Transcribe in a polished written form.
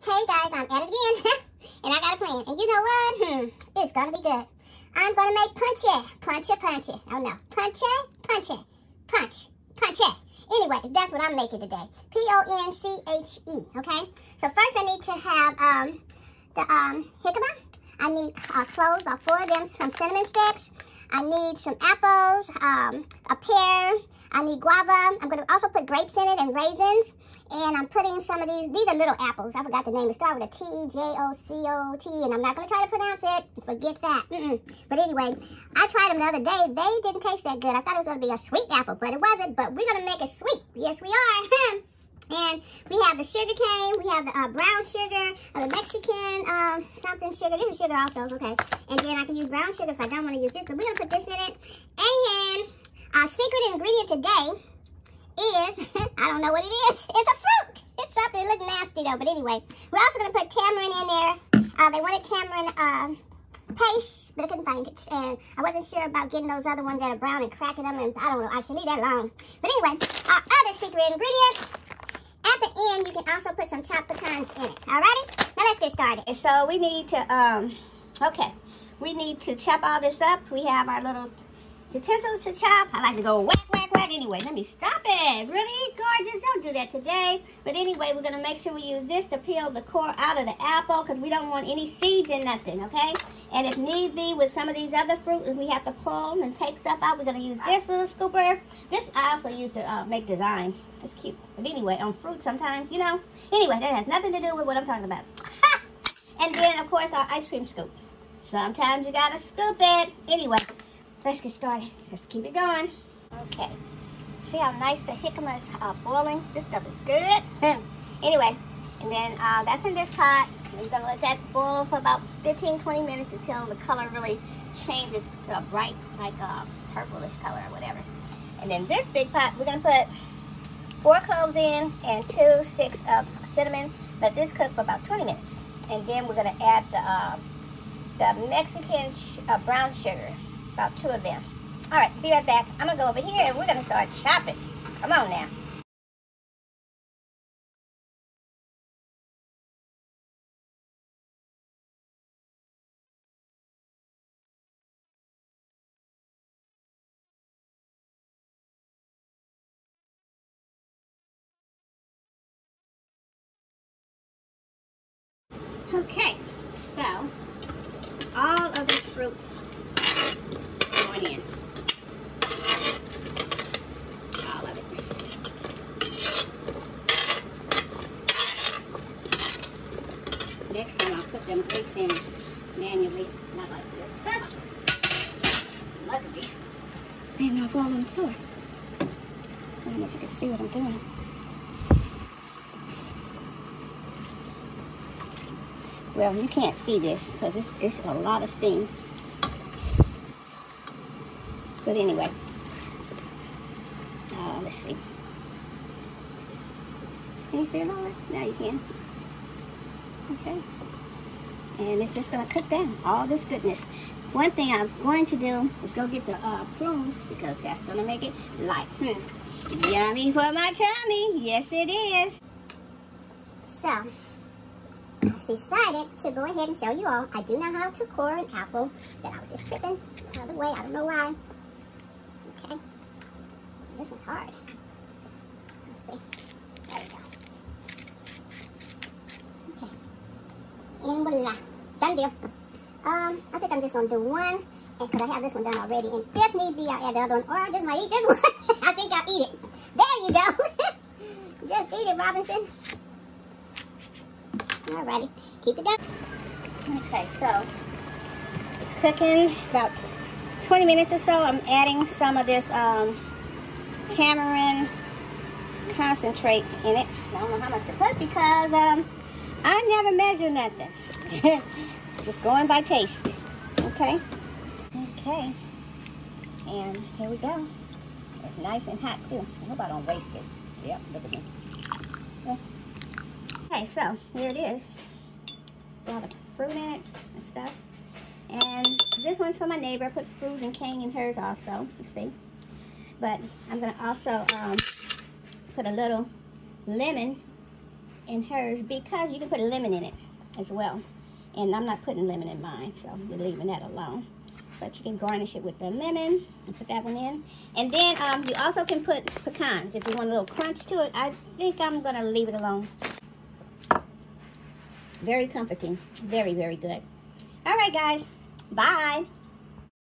Hey guys, I'm at it again, and I got a plan. And you know what? It's gonna be good. I'm gonna make punchy. Oh no, punchy. Anyway, that's what I'm making today. P-O-N-C-H-E. Okay. So first, I need to have the jicama. I need cloves, about 4 of them, some cinnamon sticks. I need some apples, a pear. I need guava. I'm gonna also put grapes in it and raisins. And I'm putting some of these are little apples. I forgot the name. It starts with a T, J-O-C-O-T, and I'm not going to try to pronounce it. Forget that. But anyway, I tried them the other day. They didn't taste that good. I thought it was going to be a sweet apple, but it wasn't. But we're going to make it sweet. Yes, we are. And we have the sugar cane. We have the brown sugar, the Mexican something sugar. This is sugar also, okay. And then I can use brown sugar if I don't want to use this. But we're going to put this in it. And our secret ingredient today is, I don't know what it is. It's a fruit. It's something that looks nasty though. But anyway, we're also going to put tamarind in there. They wanted tamarind paste, but I couldn't find it. And I wasn't sure about getting those other ones that are brown and cracking them. And I don't know. I should leave that alone. But anyway, our other secret ingredient. At the end, you can also put some chopped pecans in it. Alrighty? Now let's get started. And so we need to, we need to chop all this up. We have our little utensils to chop. I like to go whack. Anyway, let me stop it. Really, gorgeous? Don't do that today. But anyway, we're going to make sure we use this to peel the core out of the apple because we don't want any seeds in nothing, okay? And if need be, with some of these other fruit, if we have to pull and take stuff out, we're going to use this little scooper. This I also use to make designs. It's cute. But anyway, on fruit sometimes, you know. Anyway, that has nothing to do with what I'm talking about. And then, of course, our ice cream scoop. Sometimes you got to scoop it. Anyway, let's get started. Let's keep it going. Okay. See how nice the jicama is boiling? This stuff is good. Anyway, and then that's in this pot. And we're going to let that boil for about 15-20 minutes until the color really changes to a bright, like purplish color or whatever. And then this big pot, we're going to put 4 cloves in and 2 sticks of cinnamon. Let this cook for about 20 minutes. And then we're going to add the Mexican brown sugar, about 2 of them. All right, be right back. I'm going to go over here and we're going to start chopping. Come on now. Okay, so all of the fruit going in. Next time I'll put them grapes in manually, not like this. Luckily, they didn't fall on the floor. I don't know if you can see what I'm doing. Well, you can't see this because it's a lot of steam. But anyway, let's see. Can you see it all right? Now you can. Okay, and it's just going to cook down all this goodness. One thing I'm going to do is go get the prunes because that's going to make it light. Yummy for my tummy. Yes, it is. So, I decided to go ahead and show you all. I do know how to core an apple that I was just tripping the other way. I don't know why. Okay, this one's hard. Let's see. There we go. And voila, done deal. I think I'm just gonna do one, and because I have this one done already. And if need be, I'll add the other one, or I just might eat this one. I think I'll eat it. There you go. Just eat it, Robinson. Alrighty, keep it done. Okay, so it's cooking about 20 minutes or so. I'm adding some of this tamarind concentrate in it. I don't know how much to put because I never measure nothing. Just going by taste. Okay. Okay. And here we go. It's nice and hot too. I hope I don't waste it. Yep, look at me. Yeah. Okay, so here it is. There's a lot of fruit in it and stuff. And this one's for my neighbor. I put fruit and cane in hers also, you see. But I'm gonna also put a little lemon in hers because you can put a lemon in it as well. And I'm not putting lemon in mine, so we're leaving that alone. But you can garnish it with the lemon and put that one in. And then you also can put pecans if you want a little crunch to it. I think I'm going to leave it alone. Very comforting. Very, very good. All right, guys. Bye.